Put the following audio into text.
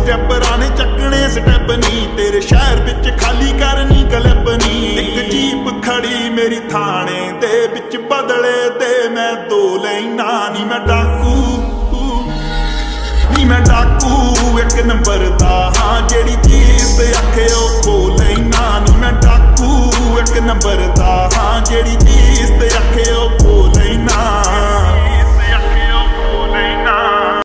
Step राने चकने step नी तेरे शहर विच खाली करनी क्लब नी। एक जीप खड़ी मेरी थाने दे विच बदले दे मैं दो लैना नी मैं डाकू नी मैं डाकू एक नंबर दा हाँ जेड़ी चीज ते आखे ओ खो लैना नी मैं डाकू एक नंबर दा हाँ जेड़ी चीज ते